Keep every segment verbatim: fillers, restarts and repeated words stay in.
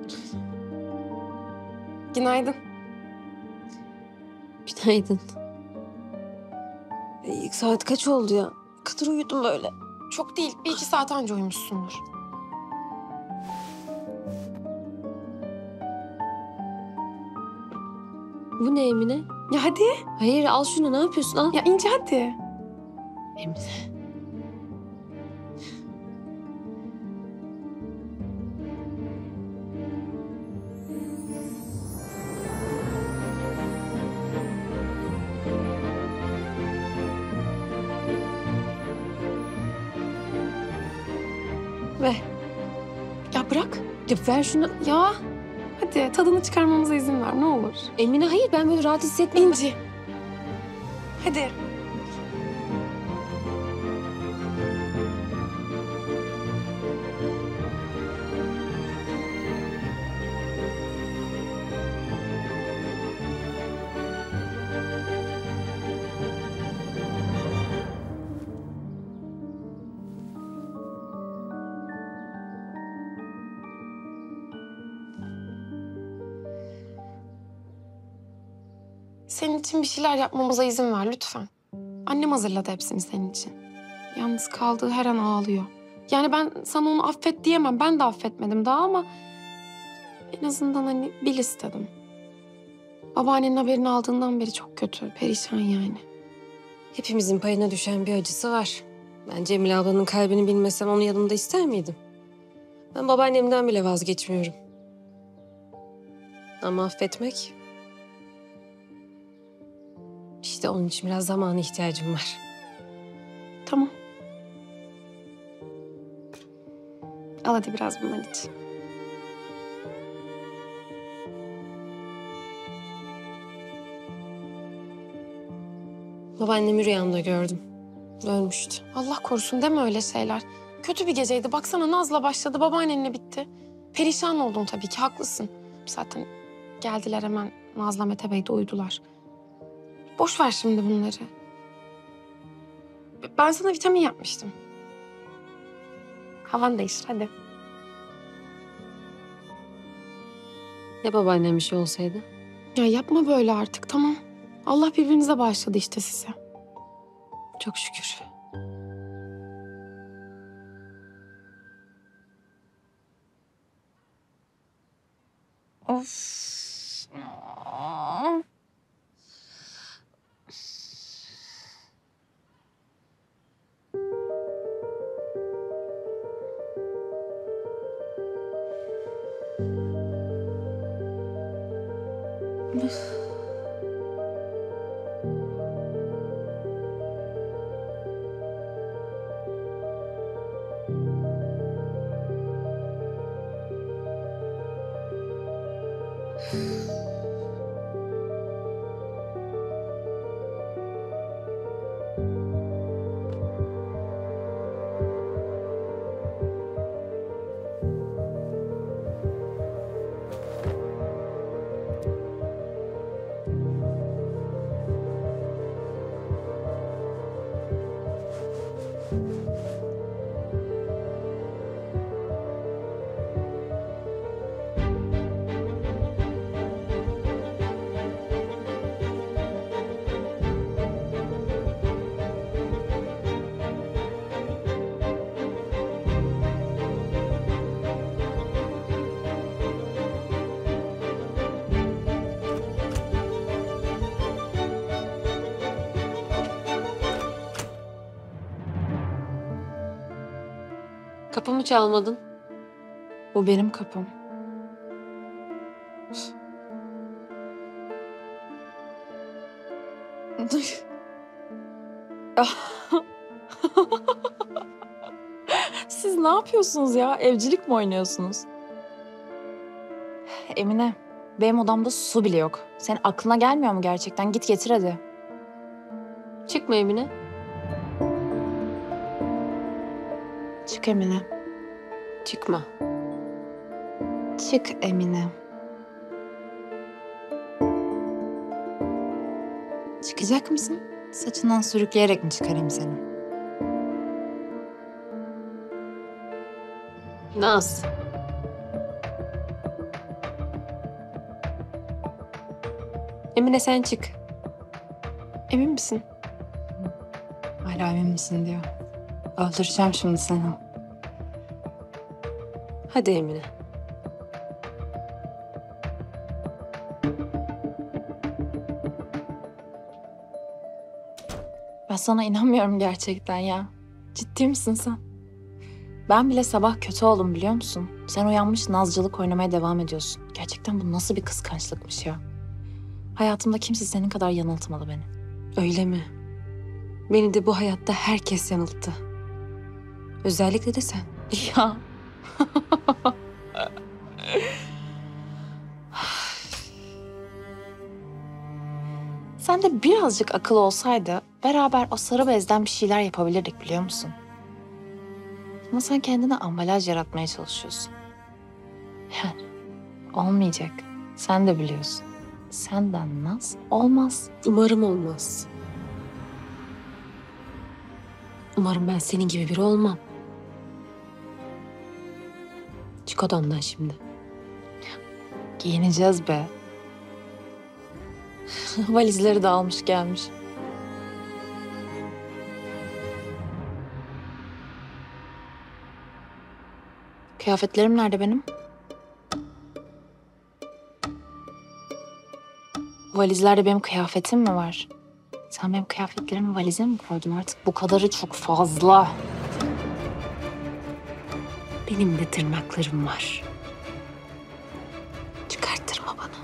Günaydın. Günaydın. E, saat kaç oldu ya? Ne kadar uyudum böyle. Çok değil, bir iki saat önce uyumuşsundur. Bu ne Emine? Ya hadi. Hayır, al şunu, ne yapıyorsun? Al. Ya İnci hadi. Emine. Ver. Ya bırak. Ya ver şunu. Ya hadi tadını çıkarmamıza izin ver ne olur. Emine hayır, ben böyle rahat hissetmiyorum. İnci. Hadi. Senin için bir şeyler yapmamıza izin ver lütfen. Annem hazırladı hepsini senin için. Yalnız kaldığı her an ağlıyor. Yani ben sana onu affet diyemem. Ben de affetmedim daha ama... en azından hani bil istedim. Babaannenin haberini aldığından beri çok kötü, perişan yani. Hepimizin payına düşen bir acısı var. Ben Cemile ablanın kalbini bilmesem onun yanımda ister miydim? Ben babaannemden bile vazgeçmiyorum. Ama affetmek... işte onun için biraz zamana ihtiyacım var. Tamam. Al hadi biraz bundan iç. Babaannemi rüyamda gördüm. Ölmüştü. Allah korusun deme öyle şeyler. Kötü bir geceydi. Baksana Naz'la başladı, babaannenle bitti. Perişan oldun tabii ki, haklısın. Zaten geldiler hemen Naz'la Mete Bey de uyudular. Boş ver şimdi bunları. Ben sana vitamin yapmıştım. Havan değişir hadi. Ya babaannem bir şey olsaydı? Ya yapma böyle artık, tamam. Allah birbirinize bağışladı işte size. Çok şükür. Of. Kapımı çalmadın. Bu benim kapım. Siz ne yapıyorsunuz ya? Evcilik mi oynuyorsunuz? Emine, benim odamda su bile yok. Senin aklına gelmiyor mu gerçekten? Git getir hadi. Çıkma Emine. Çık Emine. Çıkma. Çık Emine. Çıkacak mısın? Saçından sürükleyerek mi çıkarayım seni? Naz. Emine sen çık. Emin misin? Hala emin misin diyor. Öldüreceğim şimdi seni. Hadi Emine. Ben sana inanmıyorum gerçekten ya. Ciddi misin sen? Ben bile sabah kötü oldum biliyor musun? Sen uyanmış nazcılık oynamaya devam ediyorsun. Gerçekten bu nasıl bir kıskançlıkmış ya? Hayatımda kimse senin kadar yanıltmadı beni. Öyle mi? Beni de bu hayatta herkes yanılttı. Özellikle de sen. Ya. Sende birazcık akıl olsaydı beraber o sarı bezden bir şeyler yapabilirdik biliyor musun? Ama sen kendine ambalaj yaratmaya çalışıyorsun. Yani olmayacak. Sen de biliyorsun. Senden naz olmaz. Umarım olmaz. Umarım ben senin gibi biri olmam. Çık odamdan şimdi. Giyineceğiz be. Valizleri de almış gelmiş. Kıyafetlerim nerede benim? Valizlerde benim kıyafetim mi var? Sen benim kıyafetlerimi valize mi koydun artık? Bu kadarı çok fazla. Benim de tırnaklarım var. Çıkarttırma bana.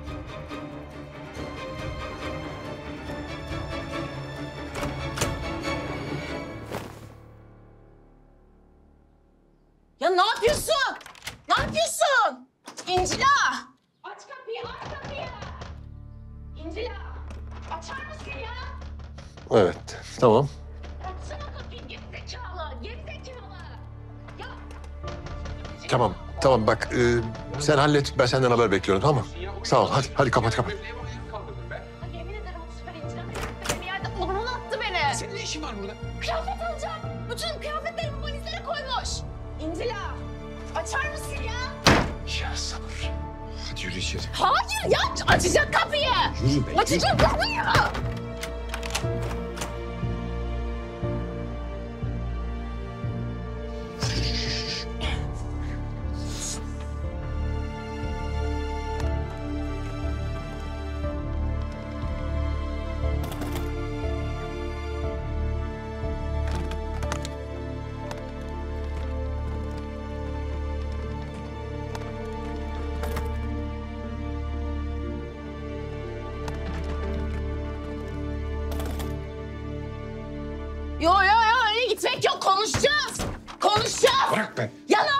Ya ne yapıyorsun? Ne yapıyorsun? İncila! Aç kapıyı, aç kapıyı! İncila! Açar mısın ya? Evet, tamam. Açsana kapıyı, gerizekalı, gerizekalı! Ya! Tamam, tamam bak e, sen hallet, ben senden haber bekliyorum tamam mı? Sağ ol, hadi, hadi kapat kapat. Ay, yemin ederim o süper İncila beni bir yerde orman attı beni. Senin ne işin var burada? Kıyafet alacağım. Bütün kıyafetlerimi valizlere koymuş. İncila! Açar mısın ya? Ya sabır. Hadi yürü içeri. Hayır ya! Açacak kapıyı! Yürü be. Açacak kapıyı! Yo yo yo öyle gitmek yok konuşacağız. Konuşacağız. Bırak be. Ya ne